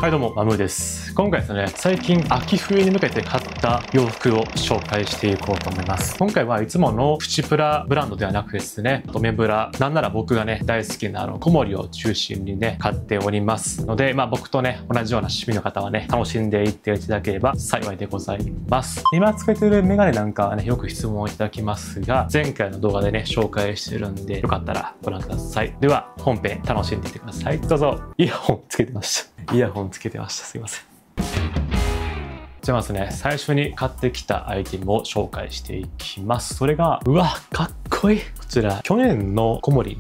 はいどうも、マムーです。今回ですね、最近秋冬に向けて買った洋服を紹介していこうと思います。今回はいつものプチプラブランドではなくですね、ドメブラ、なんなら僕がね、大好きな小森を中心にね、買っておりますので、僕とね、同じような趣味の方はね、楽しんでいっていただければ幸いでございます。今つけてるメガネなんかはね、よく質問をいただきますが、前回の動画でね、紹介してるんで、よかったらご覧ください。では、本編楽しんでいってください。どうぞ。イヤホンつけてました。イヤホンつけてました。すいません。じゃあまずね、最初に買ってきたアイテムを紹介していきます。それが、うわ、かっこいい。こちら、去年の小森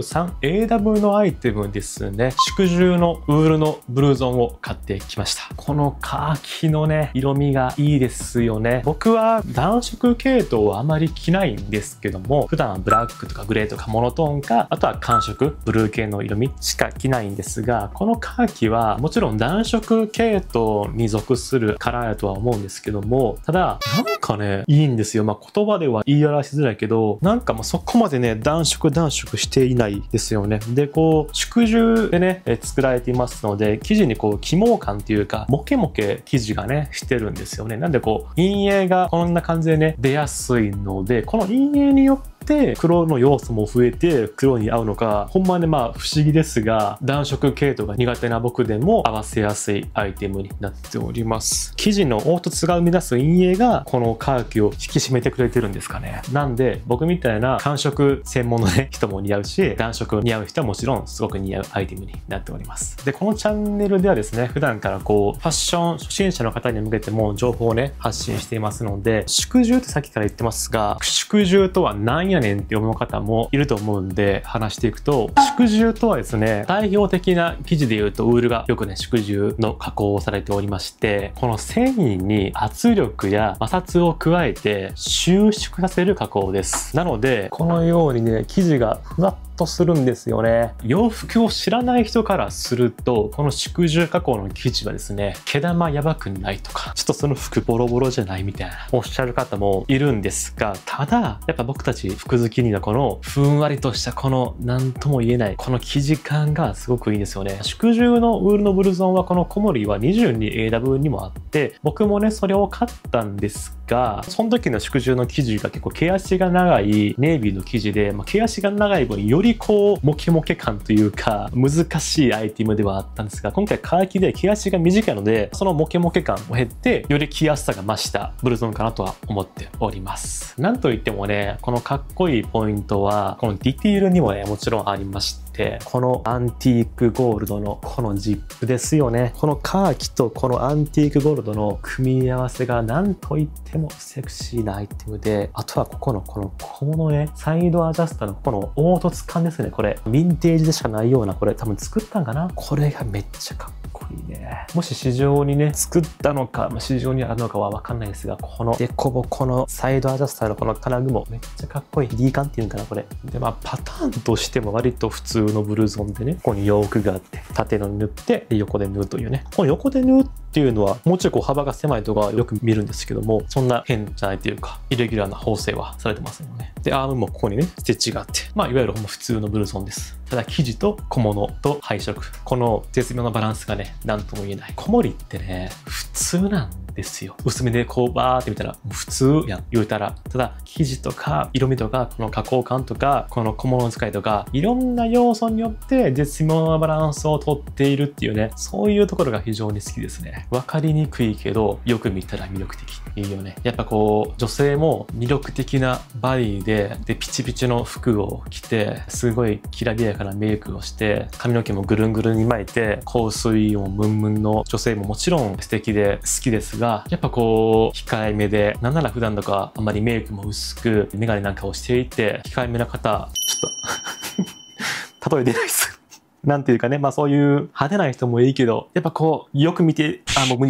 23AW のアイテムですね。縮重のウールのブルゾンを買ってきました。このカーキのね、色味がいいですよね。僕は暖色系統はあまり着ないんですけども、普段はブラックとかグレーとかモノトーンか、あとは寒色、ブルー系の色味しか着ないんですが、このカーキはもちろん暖色系統に属するカラーやとは思うんですけども、ただ、なんかね、いいんですよ。言葉では言い表しづらいけど、なんかそこまでね、暖色していないですよね。で、縮重でね、作られていますので、生地に起毛感っていうか、モケモケ生地がね、してるんですよね。なんで陰影がこんな感じでね、出やすいので、この陰影によって黒の要素も増えて黒に合うのか、ほんまに不思議ですが、暖色系統が苦手な僕でも合わせやすいアイテムになっております。生地の凹凸が生み出す陰影がこのカーキを引き締めてくれてるんですかね。なんで僕みたいな寒色専門のね、人も似合うし、暖色似合う人はもちろんすごく似合うアイテムになっております。で、このチャンネルではですね、普段からファッション初心者の方に向けても情報をね、発信していますので、縮重ってさっきから言ってますが、縮重とは何やねんって思う方もいると思うんで、話していくと、縮重とはですね、代表的な生地で言うとウールがよくね、縮重の加工をされておりまして、この繊維に圧力や摩擦を加えて収縮させる加工です。なので、このようにね、生地がふわっとするんですよね。洋服を知らない人からすると、この縮重加工の生地はですね、毛玉やばくないとか、ちょっとその服ボロボロじゃないみたいなおっしゃる方もいるんですが、ただやっぱ僕たち服好きにはこのふんわりとしたこの何とも言えないこの生地感がすごくいいんですよね。縮重のウールのブルゾンはこの小森は 22AW にもあって、僕もねそれを買ったんですが、その時の縮重の生地が結構毛足が長いネイビーの生地で、毛足が長い分よりモケモケ感というか難しいアイテムではあったんですが、今回カーキで毛足が短いので、そのモケモケ感を減ってより着やすさが増したブルゾンかなとは思っております。なんといってもね、このかっこいいポイントはこのディティールにもねもちろんありまして、このアンティークゴールドのこのジップですよね。このカーキとこのアンティークゴールドの組み合わせがなんといってもセクシーなアイテムで、あとはこのねサイドアジャスターのこの凹凸感ですね。これヴィンテージでしかないような、これ多分作ったんかな。これがめっちゃかっこいいね。もし市場にね作ったのか、市場にあるのかは分かんないですが、このデコボコのサイドアジャスターのこの金具もめっちゃかっこいい。D 感っていうのかなこれで、パターンとしても割と普通のブルゾンでね、ここにヨークがあって縦の縫って横で縫うというね、この横で縫うっていうのはもうちょい幅が狭いとかよく見るんですけども、そんな変じゃないというかイレギュラーな縫製はされてますよね。でアームもここにねステッチがあって、いわゆる普通のブルゾンです。ただ生地と小物と配色、この絶妙なバランスがね何とも言えない。小森ってね普通なんですよ。薄めでバーって見たら普通やん言うたら、ただ生地とか色味とかこの加工感とかこの小物使いとかいろんな要素によって絶妙なバランスをとっているっていうね、そういうところが非常に好きですね。分かりにくいけどよく見たら魅力的、いいよね。やっぱ女性も魅力的なバディでピチピチの服を着て、すごいきらびやかなメイクをして、髪の毛もぐるんぐるんに巻いて香水もムンムンの女性ももちろん素敵で好きですが、やっぱ控えめで、なんなら普段とかあんまりメイクも薄くメガネなんかをしていて控えめな方、ちょっと例え出ないですなんていうかね、そういう派手な人もいいけど、やっぱよく見て、もう無理や。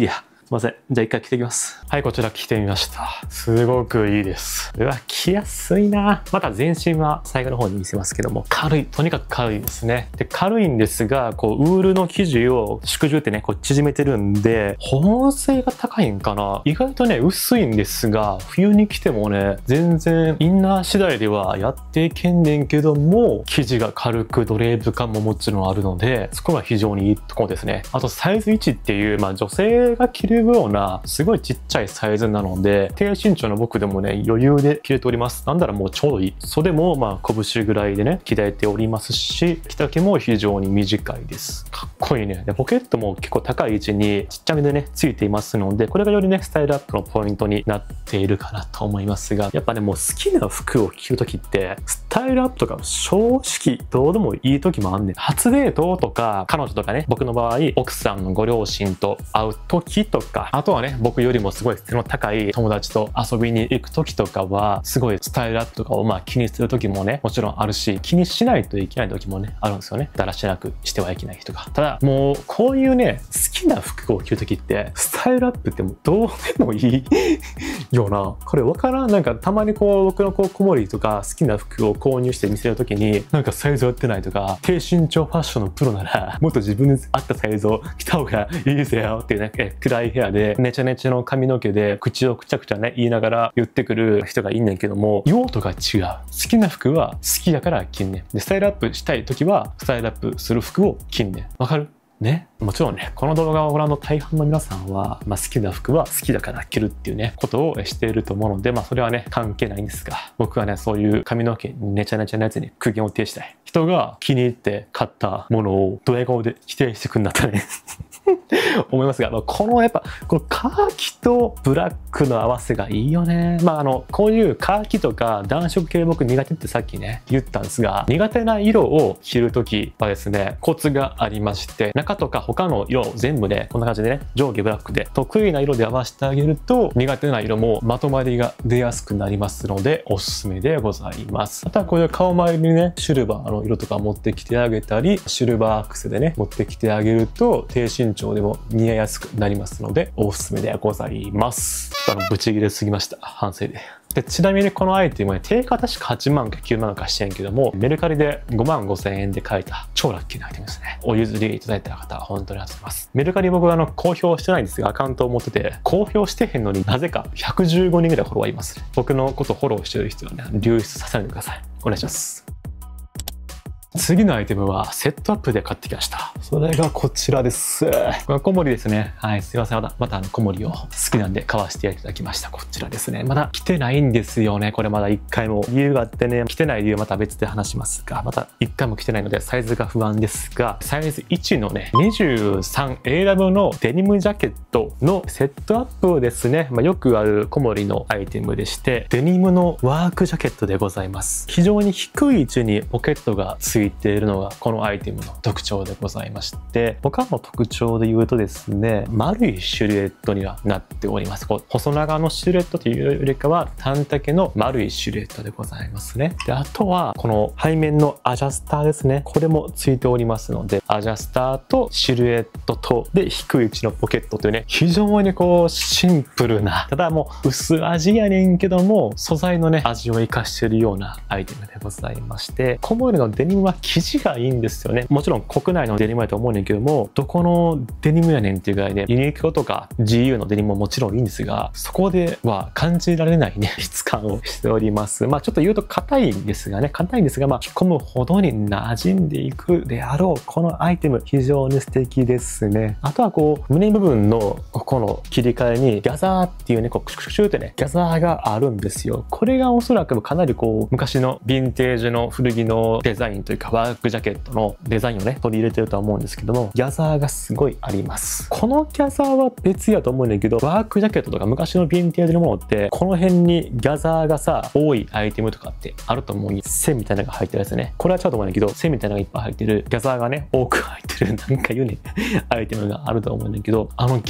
いません。じゃあ一回着てきます。はい、こちら着てみました。すごくいいです。うわ、着やすいな。また全身は最後の方に見せますけども、軽い。とにかく軽いですね。で、軽いんですが、こう、ウールの生地を縮ってね、こう縮めてるんで、保温性が高いんかな。意外とね、薄いんですが、冬に着てもね、全然インナー次第ではやっていけんねんけども、生地が軽くドレープ感ももちろんあるので、そこが非常にいいところですね。あとサイズ1っていう、女性が着るような、すごいちっちゃいサイズなので、低身長の僕でもね、余裕で着れております。なんならもうちょうどいい。袖も拳ぐらいでね、着られておりますし、着丈も非常に短いです。かっこいいね。で、ポケットも結構高い位置にちっちゃめでね、ついていますので、これがよりね、スタイルアップのポイントになっているかなと思いますが、やっぱね、もう好きな服を着るときって、スタイルアップとか正直どうでもいいときもあんねん。初デートとか、彼女とかね、僕の場合、奥さんのご両親と会うときとか、あとはね、僕よりもすごい背の高い友達と遊びに行くときとかは、すごいスタイルアップとかを気にするときもね、もちろんあるし、気にしないといけないときもね、あるんですよね。だらしなくしてはいけない人が。ただ、もう、こういうね、好きな服を着るときって、スタイルアップってもうどうでもいいよな。これわからん。なんかたまにこう、僕の子守とか好きな服を購入して見せるときに、なんかサイズ合ってないとか、低身長ファッションのプロなら、もっと自分に合ったサイズを着た方がいいですよっていうね、暗い部屋で、ネチャネチャの髪の毛で、口をくちゃくちゃね、言いながら言ってくる人がいんねんけども、用途が違う。好きな服は好きだから着んねん。で、スタイルアップしたいときは、スタイルアップする服を着んねん。わかる？ね。もちろんね、この動画をご覧の大半の皆さんは、好きな服は好きだから着るっていうね、ことをしていると思うので、それはね、関係ないんですが、僕はね、そういう髪の毛にネチャネチャなやつに苦言を呈したい。人が気に入って買ったものをドヤ顔で否定してくんだったらね。思いますが、このやっぱ、このカーキとブラックの合わせがいいよね。こういうカーキとか暖色系僕苦手ってさっきね、言ったんですが、苦手な色を着るときはですね、コツがありまして、中とか他の色を全部ね、こんな感じでね、上下ブラックで得意な色で合わせてあげると、苦手な色もまとまりが出やすくなりますので、おすすめでございます。あとはこういう顔周りにね、シルバーの色とか持ってきてあげたり、シルバーアクセでね、持ってきてあげると、低身長でも似合いやすくなりますので、おすすめでございます。ブチギレすぎました。反省で。で、ちなみにこのアイテムは定価確か8万か9万かしてんけども、メルカリで5万5千円で買えた超ラッキーなアイテムですね。お譲りいただいた方、本当にありがとうございます。メルカリ僕は公表してないんですが、アカウントを持ってて、公表してへんのになぜか115人ぐらいフォロワーいます。僕のことフォローしてる人はね、流出させないでください。お願いします。次のアイテムはセットアップで買ってきました。それがこちらです。これは小森ですね。はい、すいません。また小森を好きなんで買わせていただきました。こちらですね。まだ着てないんですよね。これまだ1回も。理由があってね、着てない理由また別で話しますが、また1回も着てないのでサイズが不安ですが、サイズ1のね、23A ラブのデニムジャケットのセットアップですね。よくある小森のアイテムでして、デニムのワークジャケットでございます。非常に低い位置にポケットがついているのがこのアイテムの特徴でございまして、他の特徴で言うとですね、丸いシルエットにはなっております。細長のシルエットというよりかは短丈の丸いシルエットでございますね。で、あとはこの背面のアジャスターですね。これもついておりますので、アジャスターとシルエットとで低い位置のポケットというね、非常にシンプルな、ただもう薄味やねんけども素材のね味を生かしているようなアイテムでございまして、小森のデニムは生地がいいんですよね。もちろん国内のデニムやと思うねんけども、どこのデニムやねんっていうぐらいで、ユニクロとか GU のデニムももちろんいいんですが、そこでは感じられないね質感をしております。ちょっと言うと硬いんですがね、着込むほどに馴染んでいくであろうこのアイテム、非常に素敵ですね。あとは胸部分のここの切り替えにギャザーっていうね、クシュクシュってねギャザーがあるんですよ。これがおそらくかなり昔のヴィンテージの古着のデザインというかワークジャケットのデザインをね取り入れてるとは思うんですけども、ギャザーがすごいあります。このギャザーは別やと思うんだけど、ワークジャケットとか昔のヴィンテージのものってこの辺にギャザーが多いアイテムとかってあると思うに、線みたいなのが入ってるやつね。これはちょっと思うんだけど、線みたいなのがいっぱい入ってるギャザーがね多く入ってるなんか言うねアイテムがあると思うんだけど、ギャザーっ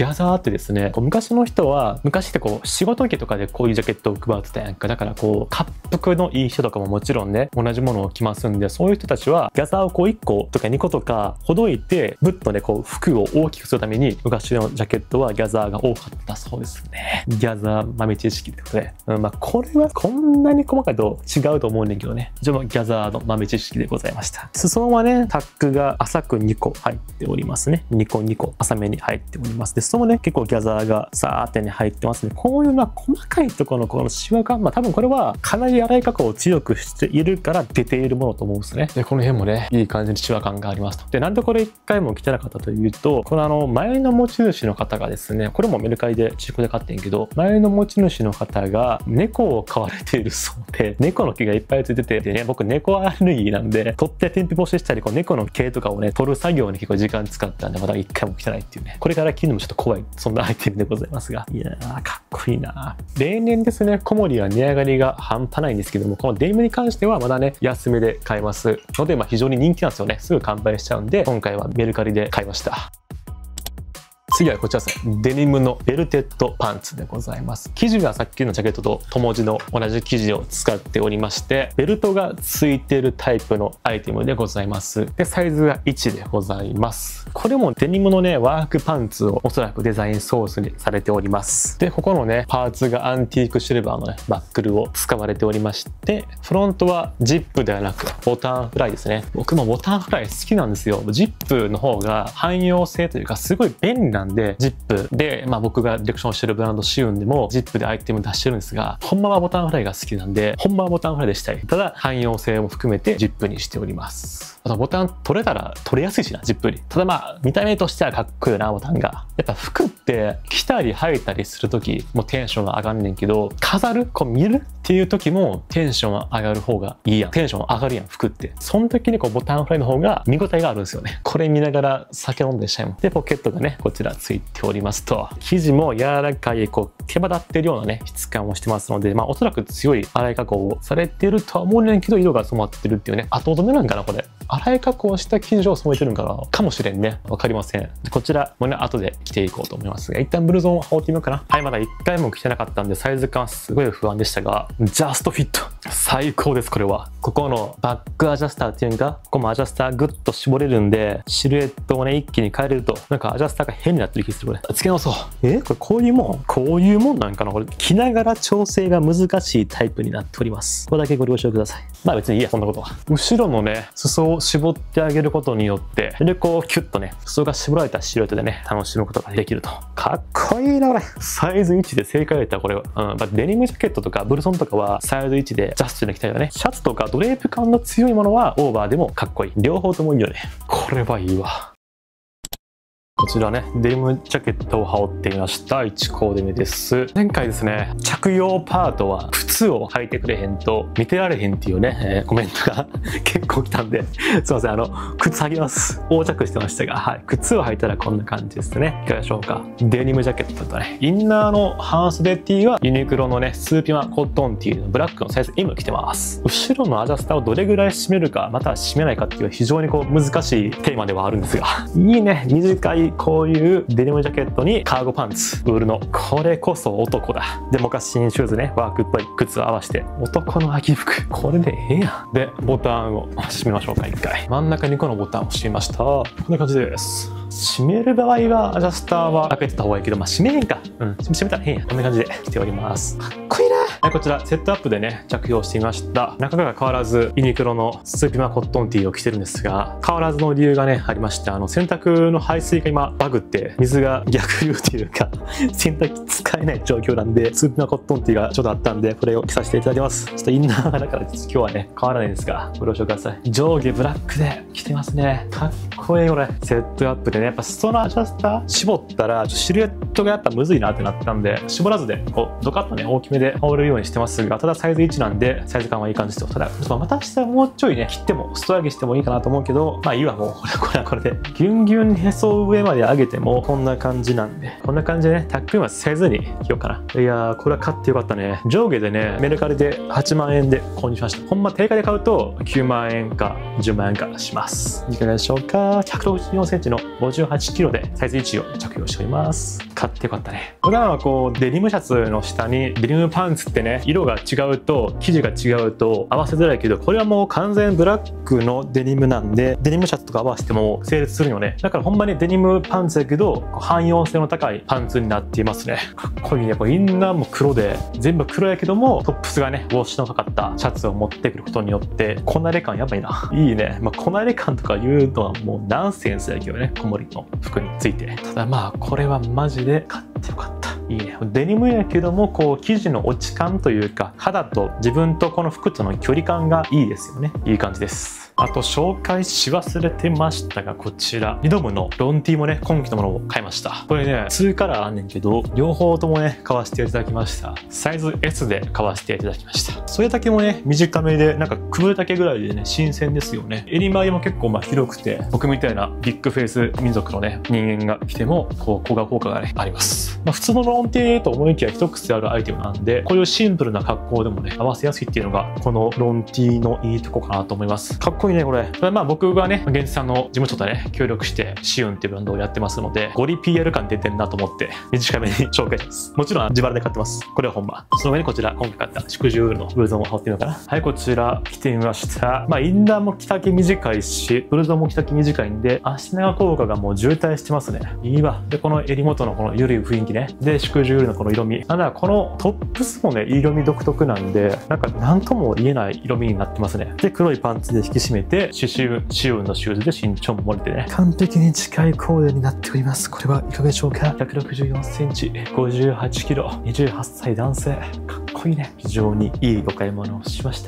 ってですね、こう昔の人は、昔ってこう仕事着とかでこういうジャケットを配ってたやんか。だからこう、滑覆のいい人とかももちろんね、同じものを着ますんで、そういう人たちはギャザーをこう1個とか2個とかほどいて、ぶっとね、こう服を大きくするために、昔のジャケットはギャザーが多かったそうですね。ギャザー豆知識ってことで。まあこれはこんなに細かいと違うと思うねんけどね。一応ギャザーの豆知識でございました。裾はね、タックが浅く2個入っておりますね。2個浅めに入っております。で、裾もね、結構ギャザーがさーってね、入ってますね。こういう細かいところのこのシワが、多分これはかなり粗い加工を強くしているから出ているものと思うんですね。で、この辺もね、いい感じにシワ感がありますと。で、なんでこれ1回も着てなかったというと、この前の持ち主の方がですね、これもメルカリで中古で買ってんけど、前の持ち主の方が猫を飼われているそうで、猫の毛がいっぱいついてて、でね、僕猫アレルギーなんで、取って天日干ししたり、こう猫の毛とかをね、取る作業に結構時間使ったんで、まだ1回も着てないっていうね。これから着るのもちょっと怖い、そんなアイテムでございますが。いやー、かっこいいな。例年ですね、小森は値上がりが半端ないんですけども、このデニムに関してはまだね、安めで買えますので、非常に人気なんですよね。すぐ完売しちゃうんで、今回はメルカリで買いました。次はこちらですね。デニムのベルテッドパンツでございます。生地がさっきのジャケットと友字の同じ生地を使っておりまして、ベルトがついてるタイプのアイテムでございます。で、サイズが1でございます。これもデニムのね、ワークパンツをおそらくデザインソースにされております。で、ここのね、パーツがアンティークシルバーのね、バックルを使われておりまして、フロントはジップではなくボタンフライですね。僕もボタンフライ好きなんですよ。ジップの方が汎用性というかすごい便利なんで、ジップで、僕がディレクションしてるブランドシウンでもジップでアイテム出してるんですが、ほんまはボタンフライが好きなんで、ほんまはボタンフライでしたい。ただ、汎用性も含めてジップにしております。あとボタン取れたら取れやすいしな、ジップより。ただ見た目としてはかっこいいな、ボタンが。やっぱ服って着たり履いたりするときもテンションが上がんねんけど、飾る、こう見るっていう時もテンション上がる方がいいやん。テンション上がるやん、服って。その時にこうボタンフライの方が見応えがあるんですよね。これ見ながら酒飲んでしちゃいもん。で、ポケットがね、こちらついておりますと、生地も柔らかい、こう毛羽立ってるようなね、質感をしてますので、おそらく強い粗い加工をされてるとは思うねんけど、色が染まってるっていうね、後止めなんかな、これ。粗い加工した生地を染めてるんかもしれんね。わかりません。こちらもね、後で着ていこうと思いますが、一旦ブルゾンを羽織ってみようかな。はい、まだ1回も着てなかったんで、サイズ感すごい不安でしたが、ジャストフィット。最高です、これは。ここのバックアジャスターっていうんか、ここもアジャスターグッと絞れるんで、シルエットをね、一気に変えれると、なんかアジャスターが変になってる気がする、これ。付け直そう。これこういうもんなんかな、これ。着ながら調整が難しいタイプになっております。これだけご了承ください。別にいいや、そんなことは。後ろのね、裾を絞ってあげることによって、で、こう、キュッとね、裾が絞られたシルエットでね、楽しむことができると。かっこいいな、これ。サイズ1で正解だったらこれは。デニムジャケットとかブルソンとかはサイズ1でジャストに着たいよね。シャツとかドレープ感の強いものはオーバーでもかっこいい。両方ともいいよね。これはいいわ。こちらね、デニムジャケットを羽織ってみました。1コーデ目です。前回ですね、着用パートは靴を履いてくれへんと見てられへんっていうね、コメントが結構来たんで、すいません、靴履きます。横着してましたが、はい。靴を履いたらこんな感じですね。いかがでしょうか。デニムジャケットとね、インナーの半袖 T はユニクロのね、スーピマコットン T のブラックのサイズ M 着てます。後ろのアジャスターをどれぐらい締めるか、または締めないかっていう非常に難しいテーマではあるんですが、いいね、短いこういうデニムジャケットにカーゴパンツ、ウールの。これこそ男だ。で、モカッシンシューズね、ワークっぽい靴を合わせて、男の秋服。これでええやん。で、ボタンを閉めましょうか、一回。真ん中にこのボタンを閉めました。こんな感じです。閉める場合は、アジャスターは開けてた方がいいけど、閉めへんか。閉めたら変や。こんな感じで着ております。かっこいいな。はい、こちら、セットアップでね、着用してみました。中が変わらず、ユニクロのスーピマコットン T を着てるんですが、変わらずの理由がね、ありまして、洗濯の排水が今、バグって、水が逆流というか、洗濯機使えない状況なんで、スーピマコットン T がちょっとあったんで、これを着させていただきます。ちょっとインナーがだから今日はね、変わらないんですが、ご了承ください。上下ブラックで着てますね。かっこいい、これ。セットアップでね、やっぱ裾のアジャスター絞ったら、シルエットがやっぱむずいなってなったんで、絞らずで、ドカッとね、大きめで羽織るようにしてますが、ただサイズ1なんで、サイズ感はいい感じですよ。ただ、また下もうちょいね、切っても、スト上げしてもいいかなと思うけど、いいわ、もう、これはこれで。ギュンギュンへそ上まで上げても、こんな感じなんで、こんな感じでね、タックインはせずに着ようかな。いやー、これは買ってよかったね。上下でね、メルカリで8万円で購入しました。ほんま定価で買うと、9万円か10万円かします。いかがでしょうか。 は164センチの58キロでサイズ1を着用しております。買ってよかったね。普段はこうデニムシャツの下にデニムパンツってね、色が違うと生地が違うと合わせづらいけど、これはもう完全ブラックのデニムなんで、デニムシャツとか合わせても成立するよね。だからほんまにデニムパンツだけど汎用性の高いパンツになっていますね。かっこいいね。これインナーも黒で全部黒やけども、トップスがねウォッシュのかかったシャツを持ってくることによってこなれ感やばいな。いいね。こなれ感とか言うのはもうナンセンスやけどね、小森の服について。ただこれはマジで買ってよかった。いいね。デニムやけどもこう生地の落ち感というか、肌と自分とこの服との距離感がいいですよね。いい感じです。あと紹介し忘れてましたが、こちらリドムのロンティーもね今季のものを買いました。これね2カラーあんねんけど、両方ともね買わせていただきました。サイズ S で買わせていただきました。それだけもね短めで、なんかくぶれ丈ぐらいでね新鮮ですよね。襟周りも結構広くて、僕みたいなビッグフェイス民族のね人間が着てもこう小顔効果がねあります。普通のロンティーと思いきや一癖あるアイテムなんで、こういうシンプルな格好でもね合わせやすいっていうのがこのロンティーのいいとこかなと思います。かっこいいねこれ。僕がね現地さんの事務所とね協力してシウンっていうブランドをやってますので、ゴリ PR 感出てんなと思って短めに紹介します。もちろん自腹で買ってます。これはほんま。その上にこちら今回買った祝寿ウールのブルゾンを羽織ってみようかな。はい、こちら着てみました。インナーも着丈短いし、ブルゾンも着丈短いんで足長効果がもう渋滞してますね。いいわ。でこの襟元のこの緩い雰囲気ね、で祝寿ウールのこの色味、なんだこのトップスもね色味独特なんで、なんか何とも言えない色味になってますね。で黒いパンツで引き締めてシウンのシューズで身長も盛れてね、完璧に近いコーデになっております。これはいかがでしょうか。164センチ、58キロ、28歳男性。かっこいいね。非常にいいお買い物をしました。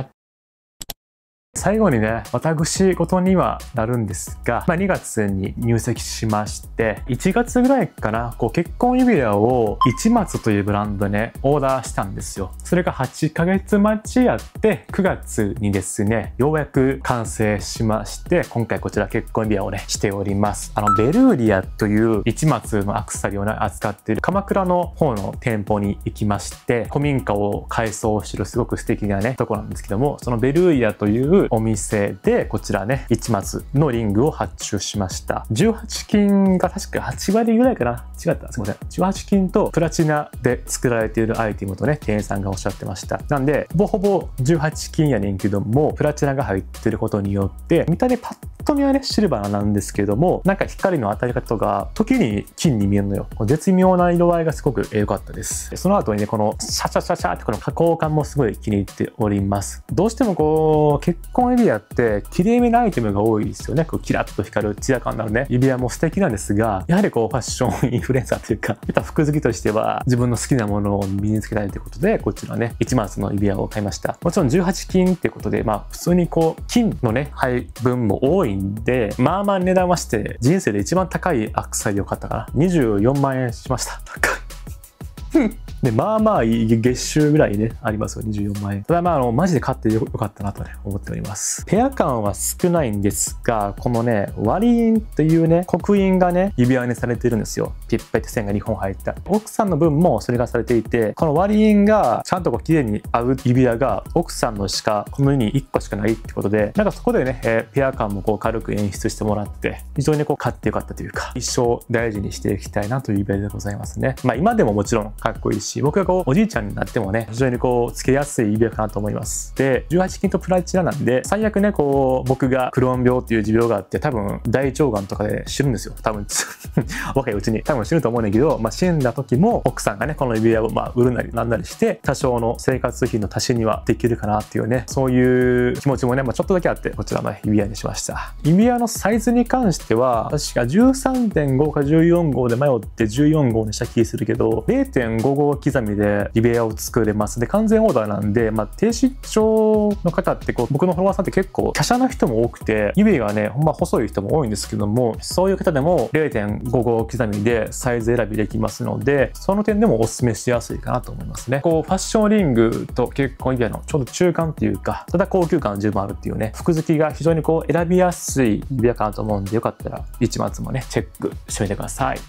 最後にね、私事にはなるんですが、2月に入籍しまして、1月ぐらいかな、結婚指輪を一松というブランドでね、オーダーしたんですよ。それが8ヶ月待ちやって、9月にですね、ようやく完成しまして、今回こちら結婚指輪をね、しております。ベルーリアという一松のアクセサリーをね、扱っている鎌倉の方の店舗に行きまして、古民家を改装してるすごく素敵なね、とこなんですけども、そのベルーリアというお店でこちらね一松のリングを発注しました。18金が確か8割ぐらいかな、違った、すいません。18金とプラチナで作られているアイテムとね店員さんがおっしゃってました。なんでほぼほぼ18金やねんけども、プラチナが入ってることによって見た目パッと見はねシルバーなんですけども、なんか光の当たり方が時に金に見えるのよ。絶妙な色合いがすごく良かったです。その後にねこのシャシャシャシャってこの加工感もすごい気に入っております。どうしても結婚指輪って綺麗めなアイテムが多いですよね。キラッと光るツヤ感のあるね指輪も素敵なんですが、やはりファッションインフルエンサーというか服好きとしては自分の好きなものを身につけたいということで、こちらね一松の指輪を買いました。もちろん18金っていうことで普通に金のね配分も多いんで、値段はして人生で一番高いアクセサリーを買ったかな。24万円しました。高いでいい月収ぐらいねありますよ、24万円。ただマジで買ってよかったなとね思っております。ペア感は少ないんですが、このね割り印というね刻印がね指輪にされているんですよ。ピッペって線が2本入った。奥さんの分もそれがされていて、この割り印がちゃんと綺麗に合う指輪が奥さんのしかこの世に1個しかないってことで、なんかそこでねペア感も軽く演出してもらって、非常に買ってよかったというか、一生大事にしていきたいなという指輪でございますね。今でももちろんかっこいいし、僕がおじいちゃんになってもね非常につけやすい指輪かなと思います。で18金とプラチナなんで、最悪ね僕がクローン病っていう持病があって、多分大腸がんとかで死ぬんですよ多分若いうちに多分死ぬと思うんだけど、死んだ時も奥さんがねこの指輪を売るなりなんなりして多少の生活費の足しにはできるかなっていうね、そういう気持ちもねちょっとだけあって、こちらの指輪にしました。指輪のサイズに関しては確か 13.5 か14号で迷って14号にした気するけど、 0.5 号刻みで指輪を作れます。で完全オーダーなんで、低身長の方って僕のフォロワーさんって結構華奢な人も多くて、指がねほんま細い人も多いんですけども、そういう方でも 0.5 号刻みでサイズ選びできますので、その点でもおすすめしやすいかなと思いますね。ファッションリングと結婚指輪のちょうど中間っていうか、ただ高級感十分あるっていうね、服好きが非常に選びやすい指輪かなと思うんで、よかったら一松もねチェックしてみてください。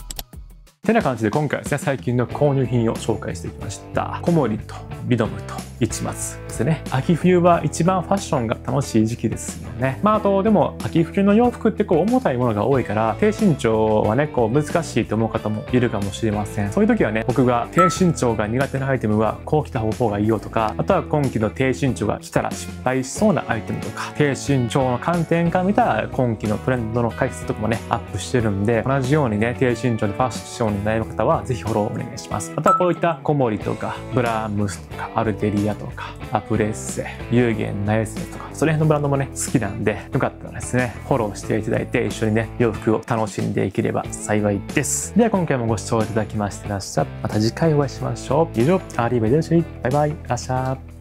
てな感じで今回はですね、最近の購入品を紹介してきました。コモリとリドムと一末ですね。秋冬は一番ファッションが楽しい時期ですよね。あとでも秋冬の洋服って重たいものが多いから低身長はね難しいと思う方もいるかもしれません。そういう時はね、僕が低身長が苦手なアイテムはこう着た方がいいよとか、あとは今季の低身長が着たら失敗しそうなアイテムとか、低身長の観点から見た今季のトレンドの解説とかもねアップしてるんで、同じようにね低身長でファッションに悩む方はぜひフォローお願いします。あとはこういったコモリとかブラームスとかアルテリアとかアプレッセ、ユーゲン、ナエスネとかその辺のブランドもね好きなんで、よかったらですねフォローしていただいて一緒にね洋服を楽しんでいければ幸いです。では今回もご視聴いただきましてらっしゃい。また次回お会いしましょう。以上、アーリーベデルシー。バイバイ。ラッシャー。